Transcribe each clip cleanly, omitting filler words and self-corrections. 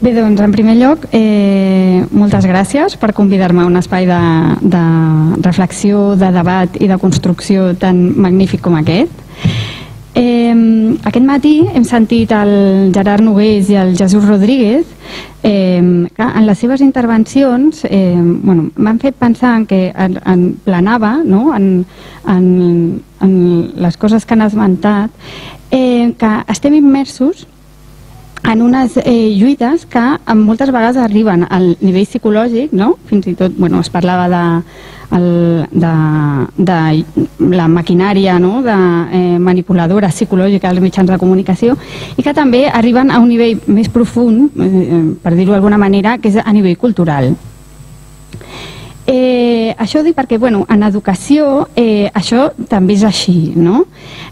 Bé, doncs, en primer lloc, moltes gràcies per convidar-me a un espai de reflexió, de debat i de construcció tan magnífic com aquest. Aquest matí hem sentit el Gerard Nogués i el Jesús Rodríguez que en les seves intervencions m'han fet pensar que planava en les coses que han esmentat, que estem immersos en unes lluites que moltes vegades arriben al nivell psicològic, fins i tot es parlava de la maquinària manipuladora psicològica dels mitjans de comunicació, i que també arriben a un nivell més profund, per dir-ho d'alguna manera, que és a nivell cultural. Això ho dic perquè en educació això també és així, no?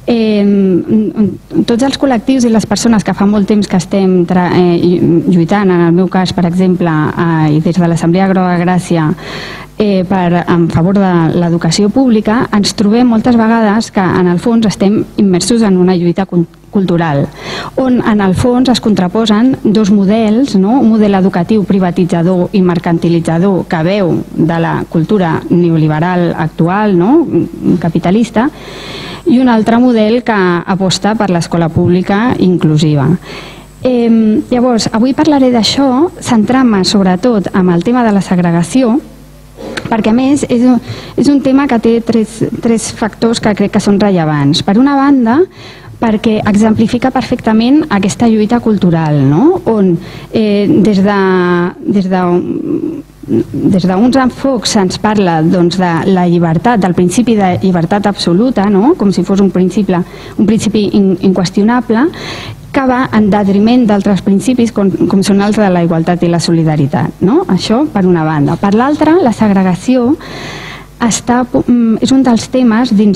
Tots els col·lectius i les persones que fa molt temps que estem lluitant, en el meu cas, per exemple, i des de l'Assemblea Groga Gràcia, en favor de l'educació pública, ens trobem moltes vegades que en el fons estem immersos en una lluita cultural, on en el fons es contraposen dos models, un model educatiu privatitzador i mercantilitzador que veu de la cultura neoliberal actual, capitalista, i un altre model que aposta per l'escola pública inclusiva. Llavors, avui parlaré d'això, centrant-me sobretot en el tema de la segregació, perquè a més és un tema que té tres factors que crec que són rellevants. Per una banda, perquè exemplifica perfectament aquesta lluita cultural, on des d'uns enfocs se'ns parla de la llibertat, del principi de llibertat absoluta, com si fos un principi inqüestionable, que va en detriment d'altres principis com són els de la igualtat i la solidaritat. Això per una banda. Per l'altra, la segregació és un dels temes dins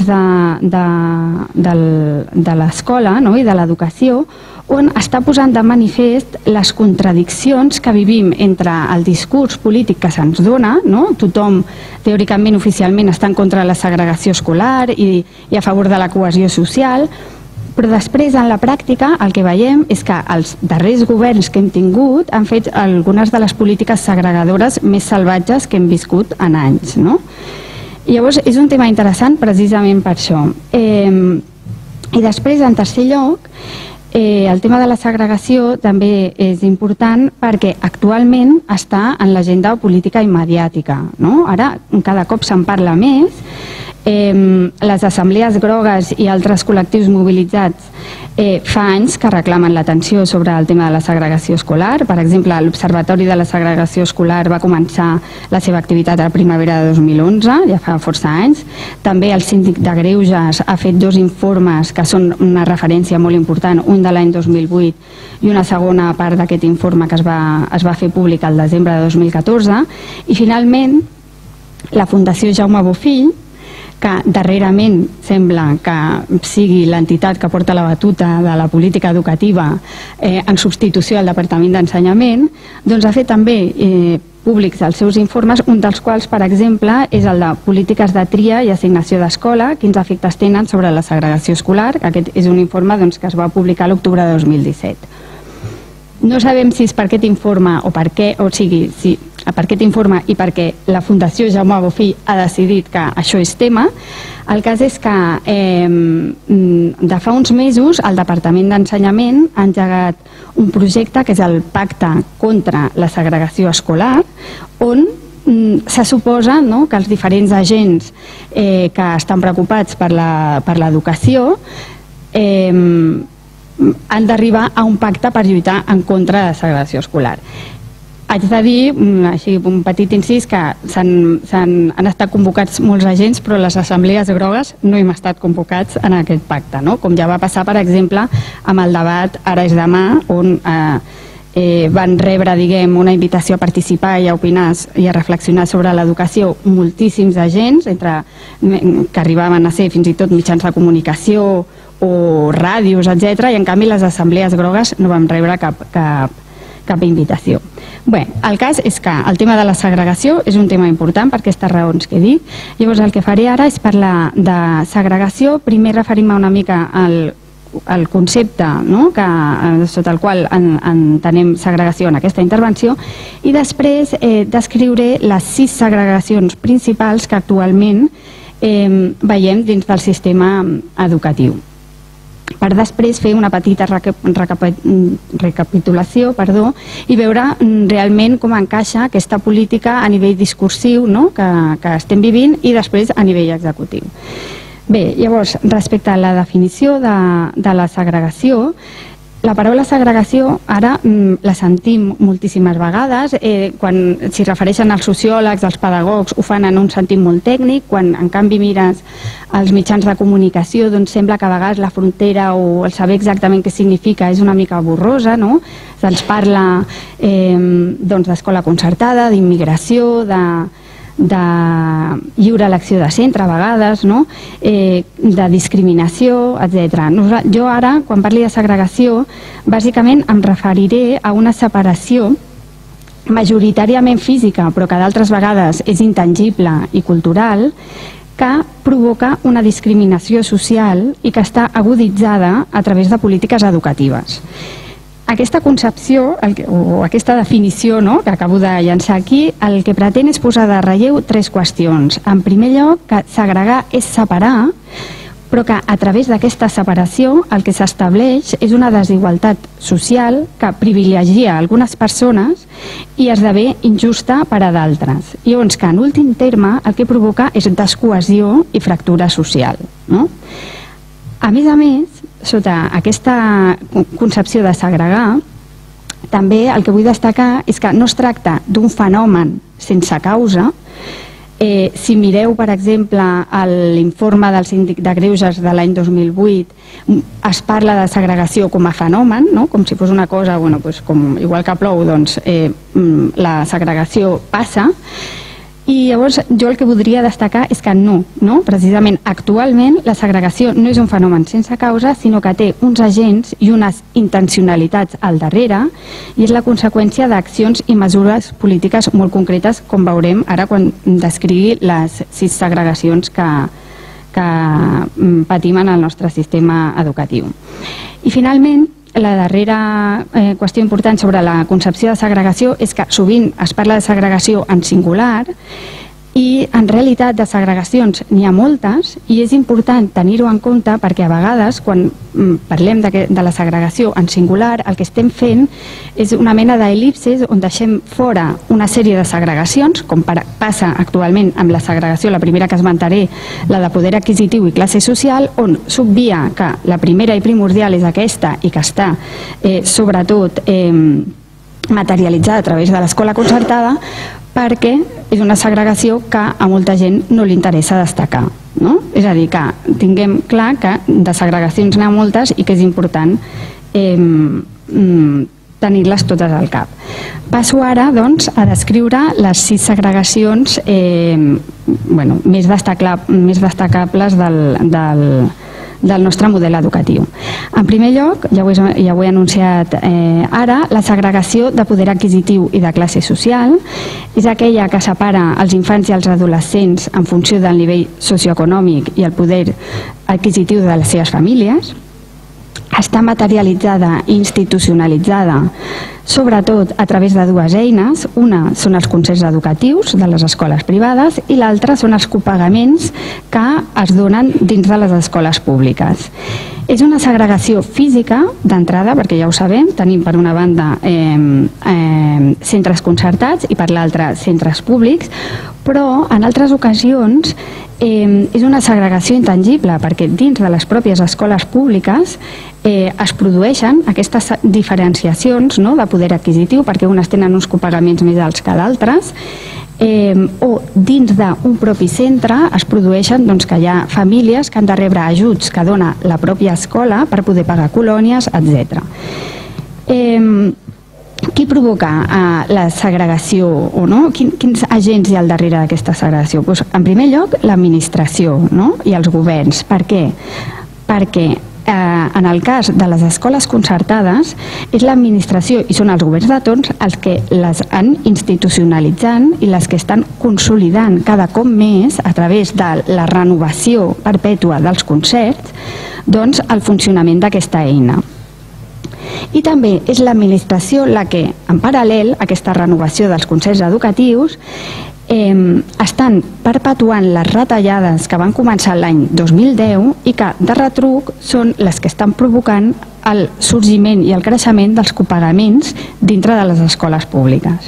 de l'escola i de l'educació, on està posant de manifest les contradiccions que vivim entre el discurs polític que se'ns dona, tothom teòricament, oficialment, està en contra de la segregació escolar i a favor de la cohesió social, però després en la pràctica el que veiem és que els darrers governs que hem tingut han fet algunes de les polítiques segregadores més salvatges que hem viscut en anys. I llavors és un tema interessant precisament per això. I després, en tercer lloc, el tema de la segregació també és important perquè actualment està en l'agenda política i mediàtica. Ara cada cop se'n parla més. Les assemblees grogues i altres col·lectius mobilitzats fa anys que reclamen l'atenció sobre el tema de la segregació escolar. Per exemple, l'Observatori de la Segregació Escolar va començar la seva activitat a la primavera de 2011, ja fa força anys. També el Síndic de Greuges ha fet dos informes que són una referència molt important, un de l'any 2008 i una segona part d'aquest informe que es va fer públic al desembre de 2014. I finalment, la Fundació Jaume Bofill, que darrerament sembla que sigui l'entitat que porta la batuta de la política educativa en substitució al Departament d'Ensenyament, doncs ha fet també públics els seus informes, un dels quals, per exemple, és el de polítiques de tria i assignació d'escola, quins efectes tenen sobre la segregació escolar. Aquest és un informe que es va publicar a l'octubre de 2017. No sabem si és per aquest informe o per què, o sigui, per aquest informe i perquè la Fundació Jaume Bofill ha decidit que això és tema. El cas és que de fa uns mesos el Departament d'Ensenyament ha engegat un projecte que és el Pacte contra la Segregació Escolar, on se suposa que els diferents agents que estan preocupats per l'educació han d'arribar a un pacte per lluitar en contra de la segregació escolar. Haig de dir, així un petit incís, que han estat convocats molts agents, però les assemblees grogues no hem estat convocats en aquest pacte, com ja va passar, per exemple, amb el debat Ara és demà, on van rebre, una invitació a participar i a opinar i a reflexionar sobre l'educació moltíssims agents, que arribaven a ser fins i tot mitjans de comunicació o ràdios, etc. I en canvi les assemblees grogues no vam rebre cap invitació. Bé, el cas és que el tema de la segregació és un tema important per aquestes raons que he dit. Llavors el que faré ara és parlar de segregació, primer referir-me una mica al el concepte sota el qual entenem segregació en aquesta intervenció, i després descriuré les 6 segregacions principals que actualment veiem dins del sistema educatiu, per després fer una petita recapitulació i veure realment com encaixa aquesta política a nivell discursiu que estem vivint i després a nivell executiu. Bé, llavors, respecte a la definició de la segregació, la paraula segregació ara la sentim moltíssimes vegades, quan s'hi refereixen als sociòlegs, als pedagogs, ho fan en un sentit molt tècnic, quan en canvi mires els mitjans de comunicació doncs sembla que a vegades la frontera o el saber exactament què significa és una mica borrosa, no? Se'ns parla d'escola concertada, d'immigració, de lliure elecció de centre a vegades, de discriminació, etc. Jo ara, quan parli de segregació, bàsicament em referiré a una separació majoritàriament física, però que d'altres vegades és intangible i cultural, que provoca una discriminació social i que està aguditzada a través de polítiques educatives. Aquesta concepció, o aquesta definició que acabo de llançar aquí, el que pretén és posar de relleu 3 qüestions. En primer lloc, que segregar és separar, però que a través d'aquesta separació el que s'estableix és una desigualtat social que privilegia algunes persones i esdevé injusta per a d'altres. I llavors que en últim terme el que provoca és descohesió i fractura social. A més, sota aquesta concepció de segregar, també el que vull destacar és que no es tracta d'un fenomen sense causa. Si mireu, per exemple, l'informe del Síndic de Greuges de l'any 2008, es parla de segregació com a fenomen, com si fos una cosa, igual que plou, doncs la segregació passa. I llavors jo el que voldria destacar és que no, precisament actualment la segregació no és un fenomen sense causa, sinó que té uns agents i unes intencionalitats al darrere i és la conseqüència d'accions i mesures polítiques molt concretes, com veurem ara quan descrigui les 6 segregacions que patim en el nostre sistema educatiu. I finalment, la darrera qüestió important sobre la concepció de segregació és que sovint es parla de segregació en singular i en realitat de segregacions n'hi ha moltes i és important tenir-ho en compte perquè a vegades quan parlem de la segregació en singular el que estem fent és una mena d'el·lipsis on deixem fora una sèrie de segregacions, com passa actualment amb la segregació, la primera que esmentaré, la de poder adquisitiu i classe social, on s'obvia que la primera i primordial és aquesta i que està sobretot materialitzada a través de l'escola concertada, perquè és una segregació que a molta gent no li interessa destacar. És a dir, que tinguem clar que de segregacions n'hi ha moltes i que és important tenir-les totes al cap. Passo ara, doncs, a descriure les 6 segregacions més destacables del nostre model educatiu. En primer lloc, ja ho he anunciat ara, la segregació de poder adquisitiu i de classe social és aquella que separa els infants i els adolescents en funció del nivell socioeconòmic i el poder adquisitiu de les seves famílies. Està materialitzada i institucionalitzada sobretot a través de 2 eines. Una són els concerts educatius de les escoles privades i l'altra són els copagaments que es donen dins de les escoles públiques. És una segregació física d'entrada, perquè ja ho sabem, tenim per una banda centres concertats i per l'altra centres públics, però en altres ocasions és una segregació intangible perquè dins de les pròpies escoles públiques es produeixen aquestes diferenciacions de poder adquisitiu perquè unes tenen uns copagaments més alts que d'altres o dins d'un propi centre es produeixen que hi ha famílies que han de rebre ajuts que dona la pròpia escola per poder pagar colònies, etc. Qui provoca la segregació o no? Quins agents hi ha al darrere d'aquesta segregació? En primer lloc, l'administració i els governs. Per què? Perquè en el cas de les escoles concertades, és l'administració i són els governs de torn els que les han institucionalitzant i les que estan consolidant cada cop més, a través de la renovació perpètua dels concerts, doncs el funcionament d'aquesta eina. I també és l'administració la que, en paral·lel a aquesta renovació dels concerts educatius, estan perpetuant les retallades que van començar l'any 2010 i que, de retruc, són les que estan provocant el sorgiment i el creixement dels copagaments dintre de les escoles públiques.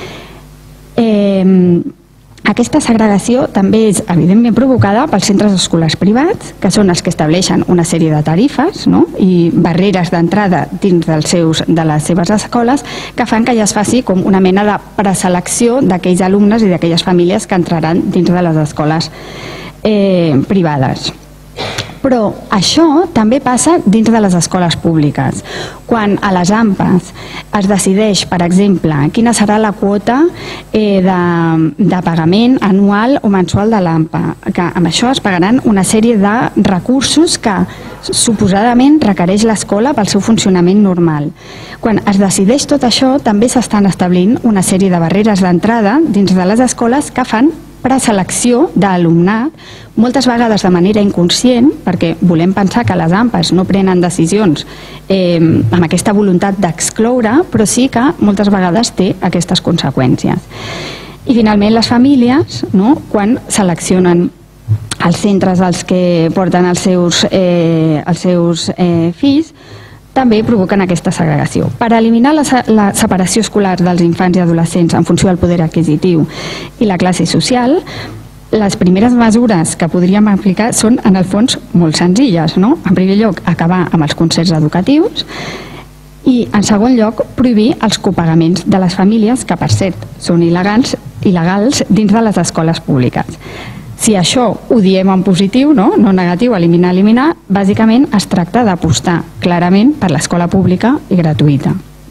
Aquesta segregació també és evidentment provocada pels centres escolars privats, que són els que estableixen una sèrie de tarifes i barreres d'entrada dins de les seves escoles que fan que ja es faci com una mena de preselecció d'aquells alumnes i d'aquelles famílies que entraran dins de les escoles privades. Però això també passa dins de les escoles públiques. Quan a les AMPAs es decideix, per exemple, quina serà la quota de pagament anual o mensual de l'AMPA, que amb això es pagaran una sèrie de recursos que suposadament requereix l'escola pel seu funcionament normal. Quan es decideix tot això, també s'estan establint una sèrie de barreres d'entrada dins de les escoles que fan preselecció d'alumnat, moltes vegades de manera inconscient, perquè volem pensar que les AMPAs no prenen decisions amb aquesta voluntat d'excloure, però sí que moltes vegades té aquestes conseqüències. I finalment les famílies, quan seleccionen els centres als que porten els seus fills, també provoquen aquesta segregació. Per eliminar la separació escolar dels infants i adolescents en funció del poder adquisitiu i la classe social, les primeres mesures que podríem aplicar són, en el fons, molt senzilles. En primer lloc, acabar amb els concerts educatius i, en segon lloc, prohibir els copagaments de les famílies, que, per cert, són il·legals dins de les escoles públiques. Si això ho diem en positiu, no negatiu, eliminar, bàsicament es tracta d'apostar clarament per l'escola pública i gratuïta.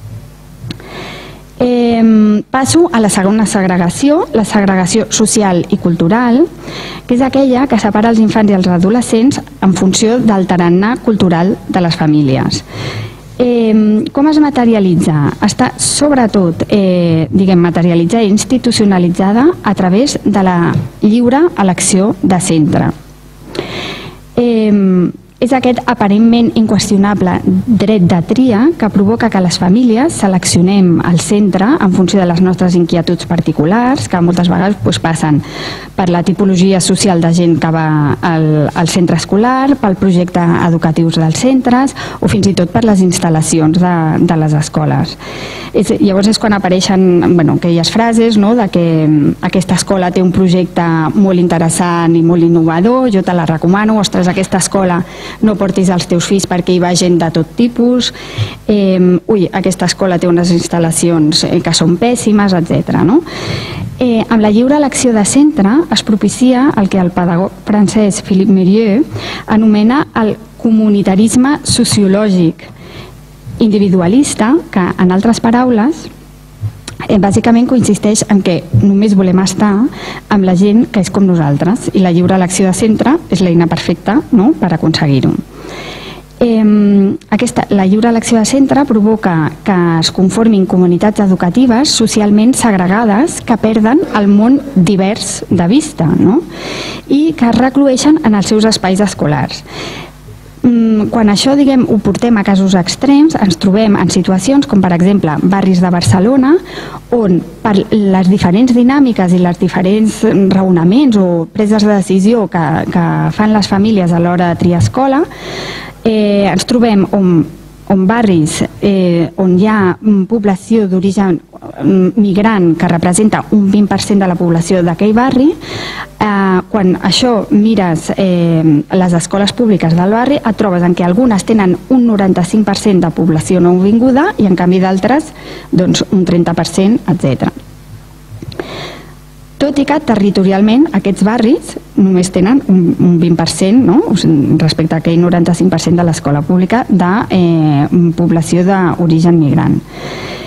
Passo a la segona segregació, la segregació social i cultural, que és aquella que separa els infants i els adolescents en funció del tarannà cultural de les famílies. Com es materialitza? Està sobretot materialitzada i institucionalitzada a través de la lliure elecció de centre. És aquest aparentment inqüestionable dret de tria que provoca que les famílies seleccionem el centre en funció de les nostres inquietuds particulars, que moltes vegades passen per la tipologia social de gent que va al centre escolar, pel projecte educatius dels centres o fins i tot per les instal·lacions de les escoles. Llavors és quan apareixen aquelles frases de que aquesta escola té un projecte molt interessant i molt innovador, jo te la recomano, ostres, aquesta escola no portis els teus fills perquè hi va gent de tot tipus, aquesta escola té unes instal·lacions que són pèssimes, etc. Amb la lliure elecció de centre es propicia el que el pedagog francès Philippe Mérieux anomena el comunitarisme sociològic individualista, que, en altres paraules, bàsicament consisteix en que només volem estar amb la gent que és com nosaltres i la lliure elecció de centre és l'eina perfecta per aconseguir-ho. La lliure elecció de centre provoca que es conformin comunitats educatives socialment segregades que perden el món divers de vista i que es recloeixen en els seus espais escolars. Quan això, ho portem a casos extrems, ens trobem en situacions com, per exemple, barris de Barcelona, on per les diferents dinàmiques i els diferents raonaments o preses de decisió que fan les famílies a l'hora de triar escola, ens trobem on barris on hi ha població d'origen migrant que representa un 20% de la població d'aquell barri, quan això mires les escoles públiques del barri et trobes en què algunes tenen un 95% de població nouvinguda i en canvi d'altres un 30%, etc. Tot i que territorialment aquests barris només tenen un 20% respecte a aquell 95% de l'escola pública de població d'origen migrant.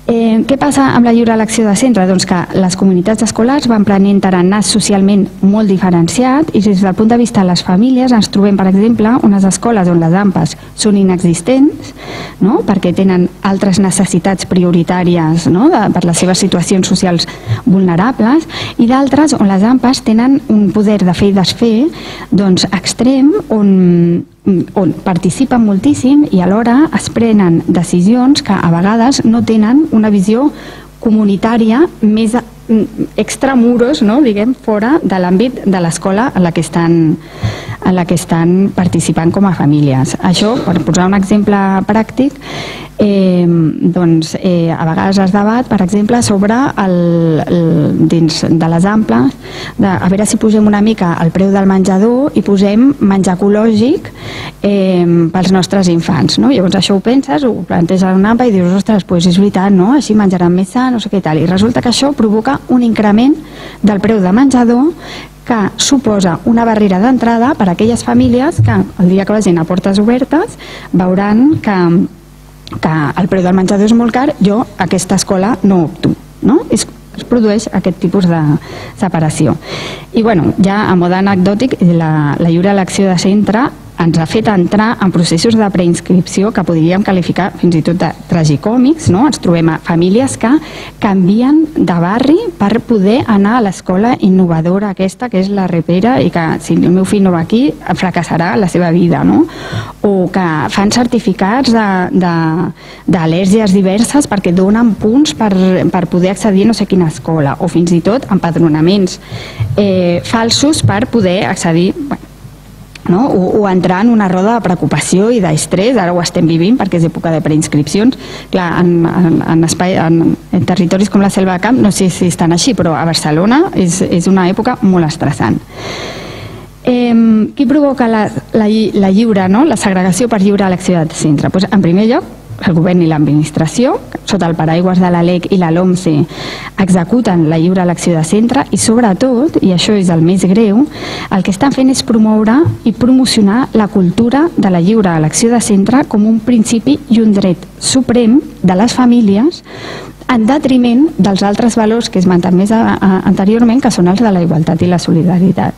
Què passa amb la lliure elecció de centre? Doncs que les comunitats escolars van prenent tarannàs socialment molt diferenciat i des del punt de vista de les famílies ens trobem, per exemple, unes escoles on les AMPAs són inexistents, no? Perquè tenen altres necessitats prioritàries, no? Per les seves situacions socials vulnerables, i d'altres on les AMPAs tenen un poder de fer i desfer doncs, extrem, on participen moltíssim i alhora es prenen decisions que a vegades no tenen una visió comunitària més extramuros, no? Diguem, fora de l'àmbit de l'escola en la que estan participant com a famílies. Això, per posar un exemple pràctic, doncs, a vegades es debat, per exemple, sobre dins de les amples, a veure si posem una mica el preu del menjador i posem menjar ecològic pels nostres infants. No? Llavors això ho penses, ho planteges en una ampa i dius, ostres, doncs és veritat, no? Així menjaran més sa, no sé què tal. I resulta que això provoca un increment del preu de menjador que suposa una barrera d'entrada per a aquelles famílies que el dia que vagin a portes obertes veuran que el preu del menjador és molt car, jo a aquesta escola no opto. No? Es produeix aquest tipus de separació. I bueno, ja a mode anecdòtic, la lliure elecció de centre ens ha fet entrar en processos de preinscripció que podríem qualificar fins i tot de tragicòmics, no? Ens trobem a famílies que canvien de barri per poder anar a l'escola innovadora aquesta, que és la Repera, i que si el meu fill no va aquí, fracassarà la seva vida, no? O que fan certificats d'al·lèrgies diverses perquè donen punts per poder accedir a no sé quina escola, o fins i tot empadronaments falsos per poder accedir... No? O entrar en una roda de preocupació i d'estrès, ara ho estem vivint perquè és època de preinscripcions. Clar, en territoris com la Selva de Camp, no sé si estan així, però a Barcelona és una època molt estressant. Qui provoca la lliure, no? La segregació per lliure elecció de centre? Doncs, en primer lloc, el govern i l'administració, sota el paraigües de la LEC i la LOMCE, executen la lliure elecció de centre i sobretot, i això és el més greu, el que estan fent és promoure i promocionar la cultura de la lliure elecció de centre com un principi i un dret suprem de les famílies en detriment dels altres valors que he esmentat més anteriorment, que són els de la igualtat i la solidaritat.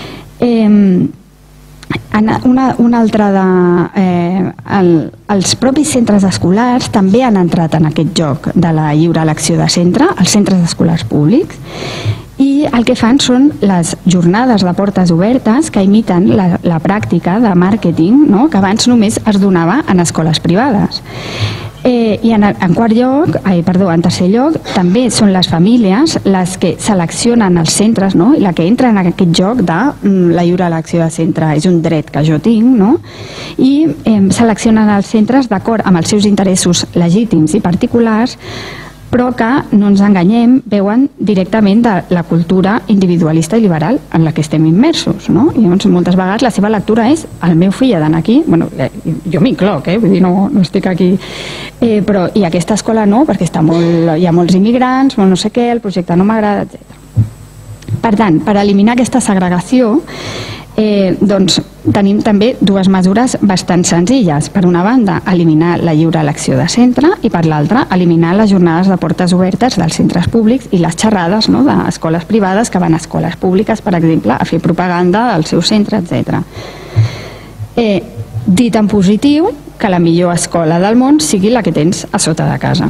Una altra els propis centres escolars també han entrat en aquest joc de la lliure elecció de centre, els centres escolars públics, i el que fan són les jornades de portes obertes que imiten la pràctica de màrqueting, no? Que abans només es donava en escoles privades. I en tercer lloc, també són les famílies les que seleccionen els centres, no? I la que entra en aquest joc de la lliure elecció de centre és un dret que jo tinc, no? I seleccionen els centres d'acord amb els seus interessos legítims i particulars, però que, no ens enganyem, veuen directament de la cultura individualista i liberal en la que estem immersos, no? I llavors moltes vegades la seva lectura és el meu fill ha d'anar aquí, bueno, jo m'incloc, vull dir, no estic aquí, però i aquesta escola no, perquè hi ha molts immigrants, no sé què, el projecte no m'agrada, etc. Per tant, per eliminar aquesta segregació, doncs tenim també dues mesures bastant senzilles. Per una banda, eliminar la lliure elecció de centre i per l'altra, eliminar les jornades de portes obertes dels centres públics i les xerrades, no?, d'escoles privades que van a escoles públiques, per exemple, a fer propaganda del seu centre, etc. Dit en positiu, que la millor escola del món sigui la que tens a sota de casa.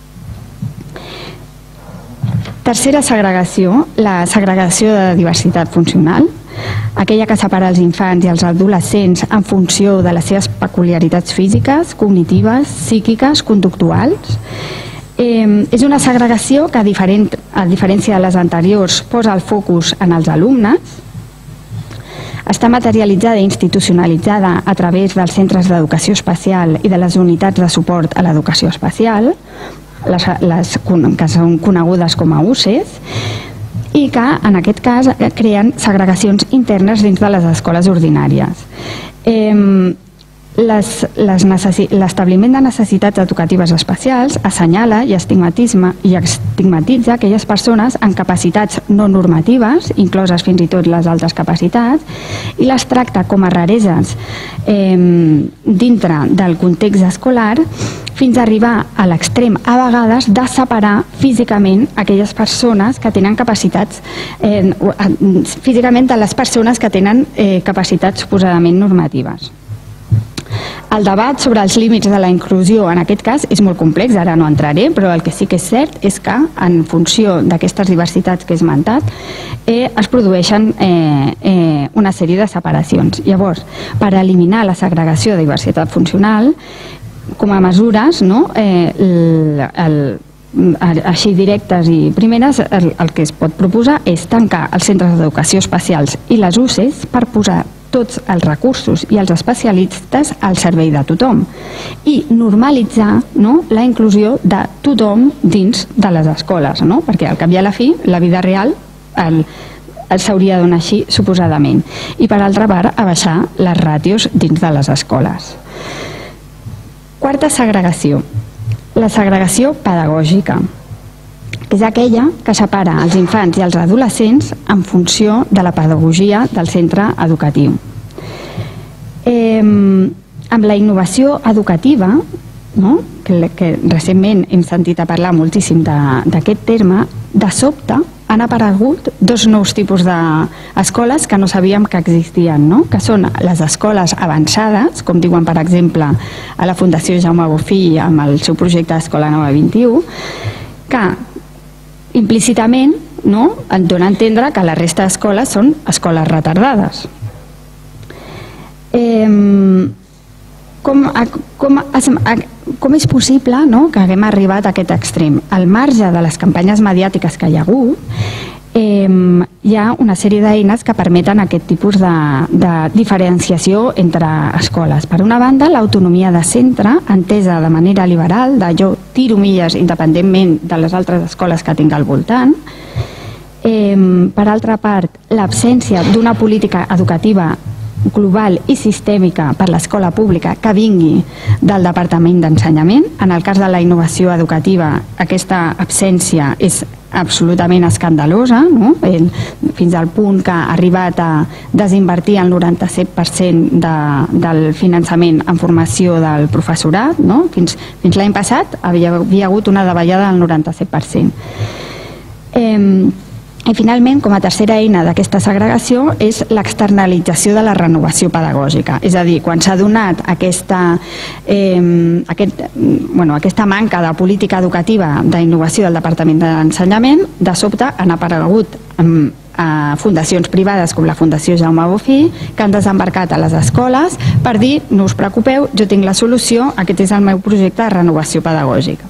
Tercera segregació, la segregació de diversitat funcional, aquella que separa els infants i els adolescents en funció de les seves peculiaritats físiques, cognitives, psíquiques, conductuals. És una segregació que, a diferència de les anteriors, posa el focus en els alumnes, està materialitzada i institucionalitzada a través dels centres d'educació especial i de les unitats de suport a l'educació especial, que són conegudes com a UCES, i que, en aquest cas, creen segregacions internes dins de les escoles ordinàries. L'establiment de necessitats educatives especials assenyala i estigmatitza aquelles persones amb capacitats no normatives, incloses fins i tot les altes capacitats, i les tracta com a rareses dintre del context escolar fins a arribar a l'extrem, a vegades, de separar físicament aquelles persones que tenen capacitats, físicament de les persones que tenen capacitats suposadament normatives. El debat sobre els límits de la inclusió en aquest cas és molt complex, ara no entraré, però el que sí que és cert és que en funció d'aquestes diversitats que he esmentat es produeixen una sèrie de separacions. Llavors, per eliminar la segregació de diversitat funcional, com a mesures així directes i primeres, el que es pot proposar és tancar els centres d'educació especials i les UCEs per posar tots els recursos i els especialistes al servei de tothom i normalitzar la inclusió de tothom dins de les escoles, perquè al cap i a la fi la vida real s'hauria de donar així suposadament, i per altra part abaixar les ràtios dins de les escoles. Quarta segregació, la segregació pedagògica, que és aquella que separa els infants i els adolescents en funció de la pedagogia del centre educatiu. Amb la innovació educativa, que recentment hem sentit a parlar moltíssim d'aquest terme, de sobte han aparegut dos nous tipus d'escoles que no sabíem que existien, que són les escoles avançades, com diuen per exemple a la Fundació Jaume Bofill amb el seu projecte d'Escola Nova 21, que implícitament et dona a entendre que la resta d'escoles són escoles retardades. Com és possible que haguem arribat a aquest extrem? Al marge de les campanyes mediàtiques que hi ha hagut, hi ha una sèrie d'eines que permeten aquest tipus de diferenciació entre escoles. Per una banda, l'autonomia de centre, entesa de manera liberal, de jo tiro milles independentment de les altres escoles que tinc al voltant. Per altra part, l'absència d'una política educativa global i sistèmica per l'escola pública que vingui del Departament d'Ensenyament. En el cas de la innovació educativa, aquesta absència és absolutament escandalosa, fins al punt que ha arribat a desinvertir el 97% del finançament en formació del professorat. Fins l'any passat havia hagut una davallada del 97%. I finalment, com a tercera eina d'aquesta segregació és l'externalització de la renovació pedagògica. És a dir, quan s'ha donat aquesta manca de política educativa d'innovació del Departament d'Ensenyament, de sobte han aparegut fundacions privades com la Fundació Jaume Bofill que han desembarcat a les escoles per dir: no us preocupeu, jo tinc la solució, aquest és el meu projecte de renovació pedagògica.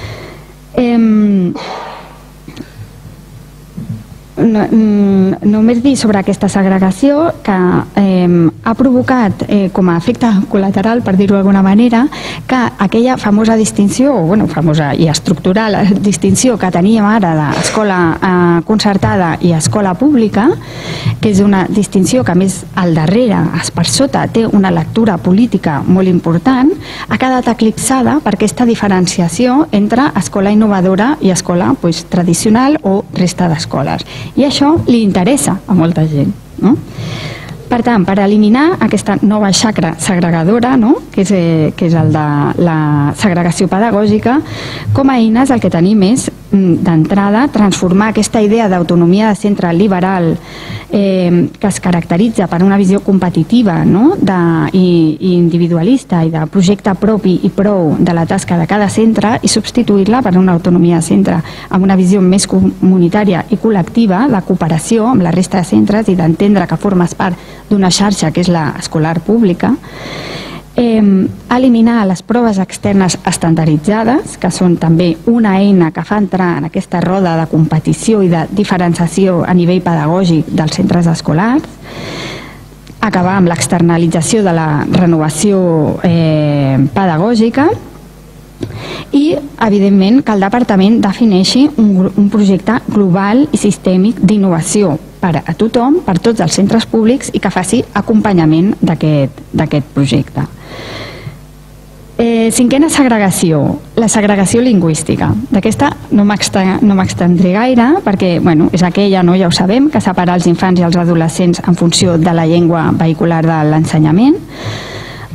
Només dir sobre aquesta segregació que ha provocat com a efecte col·lateral, per dir-ho d'alguna manera, que aquella famosa distinció, famosa i estructural distinció que teníem ara d'escola concertada i escola pública, que és una distinció que a més al darrere, per sota, té una lectura política molt important, ha quedat eclipsada per aquesta diferenciació entre escola innovadora i escola tradicional o resta d'escoles. I això li interessa a molta gent. Per tant, per eliminar aquesta nova xacra segregadora, que és el de la segregació pedagògica, com a eines el que tenim és, d'entrada, transformar aquesta idea d'autonomia de centre liberal que es caracteritza per una visió competitiva i individualista i de projecte propi i prou de la tasca de cada centre, i substituir-la per una autonomia de centre amb una visió més comunitària i col·lectiva de cooperació amb la resta de centres i d'entendre que formes part d'una xarxa que és l'escolar pública. Eliminar les proves externes estandarditzades, que són també una eina que fa entrar en aquesta roda de competició i de diferenciació a nivell pedagògic dels centres escolars, acabar amb l'externalització de la renovació pedagògica i, evidentment, que el Departament defineixi un projecte global i sistèmic d'innovació per a tothom, per tots els centres públics, i que faci acompanyament d'aquest projecte. Cinquena segregació, la segregació lingüística. D'aquesta no m'extendré gaire perquè és aquella, ja ho sabem, que separa els infants i els adolescents en funció de la llengua vehicular de l'ensenyament.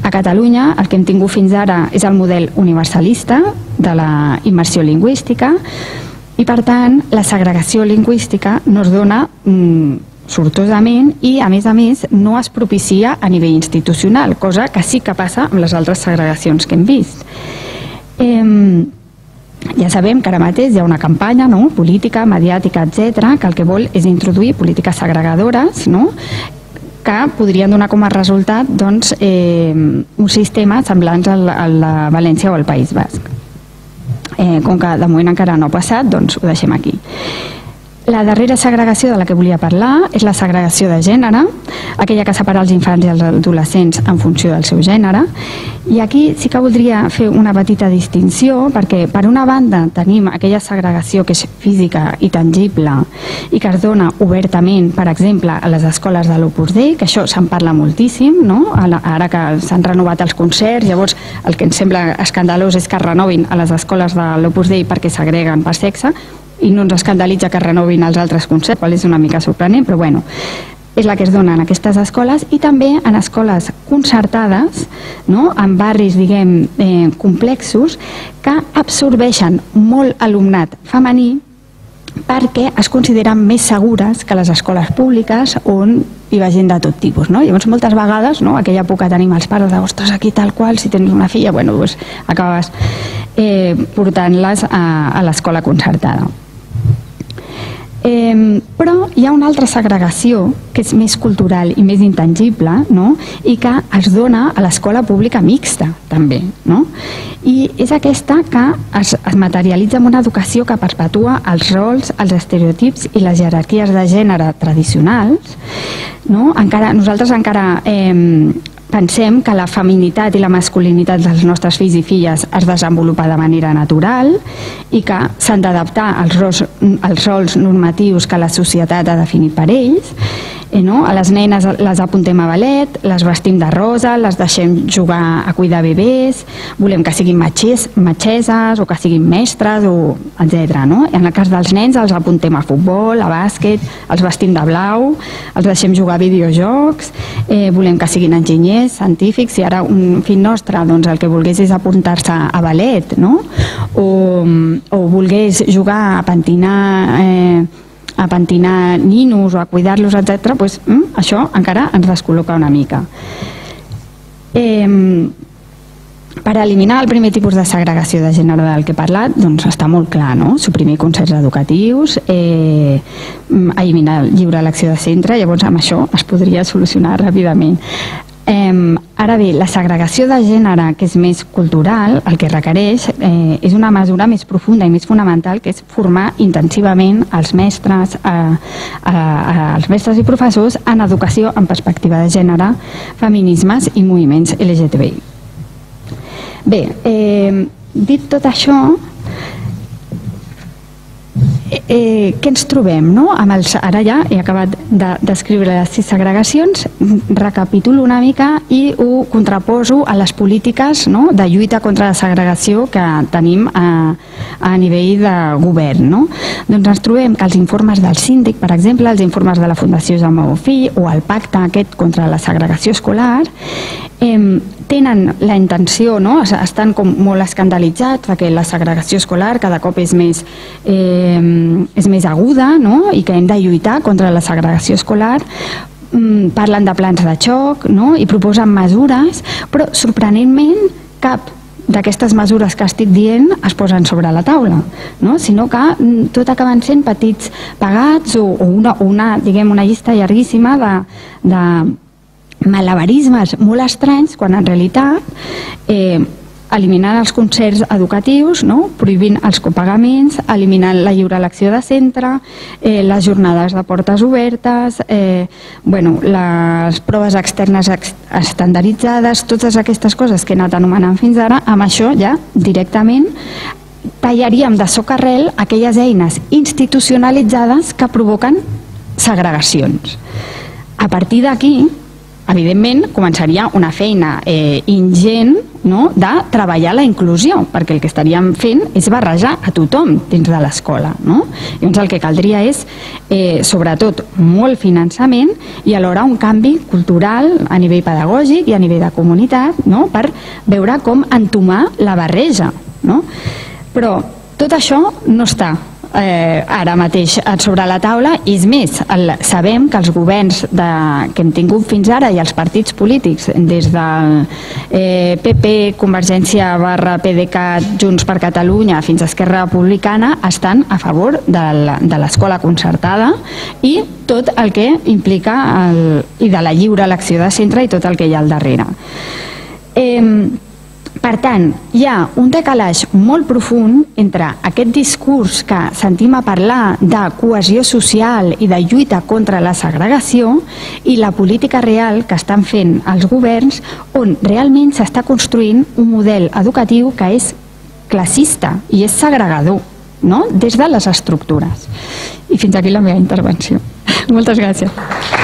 A Catalunya el que hem tingut fins ara és el model universalista de la immersió lingüística i, per tant, la segregació lingüística no es dona sortosament i, a més, no es propicia a nivell institucional, cosa que sí que passa amb les altres segregacions que hem vist. Ja sabem que ara mateix hi ha una campanya política, mediàtica, etc., que el que vol és introduir polítiques segregadores, que podrien donar com a resultat un sistema semblant al de València o al País Basc. Com que de moment encara no ha passat, doncs ho deixem aquí. La darrera segregació de la que volia parlar és la segregació de gènere, aquella que separa els infants i els adolescents en funció del seu gènere. I aquí sí que voldria fer una petita distinció, perquè per una banda tenim aquella segregació que és física i tangible i que es dona obertament, per exemple, a les escoles de l'Opus Dei, que això se'n parla moltíssim, ara que s'han renovat els concerts. Llavors el que ens sembla escandalós és que es renovin a les escoles de l'Opus Dei perquè segreguen per sexe, i no ens escandalitza que renovin els altres concerts, és una mica sorprenent, però bueno, és la que es dona en aquestes escoles i també en escoles concertades, en barris, diguem, complexos, que absorbeixen molt alumnat femení perquè es consideren més segures que les escoles públiques on hi va gent de tot tipus. Llavors, moltes vegades, aquella por que tenim els pares de, ostres, aquí tal qual, si tens una filla, doncs acabes portant-les a l'escola concertada. Però hi ha una altra segregació que és més cultural i més intangible i que es dona a l'escola pública mixta també, i és aquesta que es materialitza en una educació que perpetua els rols, els estereotips i les jerarquies de gènere tradicionals. Nosaltres encara pensem que la feminitat i la masculinitat dels nostres fills i filles es desenvolupa de manera natural i que s'han d'adaptar als rols normatius que la societat ha definit per ells. A les nenes les apuntem a ballet, les vestim de rosa, les deixem jugar a cuidar bebès, volem que siguin metgesses o que siguin mestres, etc. En el cas dels nens els apuntem a futbol, a bàsquet, els vestim de blau, els deixem jugar a videojocs, volem que siguin enginyers, científics. Si ara un fill nostre el que volgués és apuntar-se a ballet o volgués jugar a pentinar ninos o a cuidar-los, etc., doncs això encara ens descol·loca una mica. Per eliminar el primer tipus de segregació de gènere del que he parlat, doncs està molt clar, suprimir concerts educatius, eliminar el lliure elecció de centre, llavors amb això es podria solucionar ràpidament. Ara bé, la segregació de gènere, que és més cultural, el que requereix és una mesura més profunda i més fonamental, que és formar intensivament els mestres i professors en educació en perspectiva de gènere, feminismes i moviments LGTBI. Bé, dit tot això, què ens trobem? Ara ja he acabat de descriure les 6 segregacions, recapitulo una mica i ho contraposo a les polítiques de lluita contra la segregació que tenim a nivell de govern. Doncs ens trobem que els informes del síndic, per exemple, els informes de la Fundació Jaume Bofill o el pacte aquest contra la segregació escolar, tenen la intenció, estan com molt escandalitzats perquè la segregació escolar cada cop és més aguda i que hem de lluitar contra la segregació escolar. Parlen de plans de xoc i proposen mesures, però sorprenentment cap d'aquestes mesures que estic dient es posen sobre la taula, sinó que tot acaben sent petits pegats o una llista llarguíssima de malabarismes molt estranys, quan en realitat eliminant els concerts educatius, prohibint els copagaments, eliminant la lliure elecció de centre, les jornades de portes obertes, les proves externes estandarditzades, totes aquestes coses que he anat anomenant fins ara, amb això ja directament tallaríem de socarrel aquelles eines institucionalitzades que provoquen segregacions. A partir d'aquí, evidentment, començaria una feina ingent de treballar la inclusió, perquè el que estaríem fent és barrejar a tothom dins de l'escola. Llavors el que caldria és, sobretot, molt finançament i alhora un canvi cultural a nivell pedagògic i a nivell de comunitat per veure com entomar la barreja. Però tot això no està ara mateix sobre la taula, i és més, sabem que els governs que hem tingut fins ara i els partits polítics des del PP, Convergència / PDeCAT, Junts per Catalunya fins a Esquerra Republicana estan a favor de l'escola concertada i tot el que implica i de la lliure elecció de centre i tot el que hi ha al darrere. Per tant, hi ha un decalatge molt profund entre aquest discurs que sentim a parlar de cohesió social i de lluita contra la segregació i la política real que estan fent els governs, on realment s'està construint un model educatiu que és classista i és segregador, des de les estructures. I fins aquí la meva intervenció. Moltes gràcies.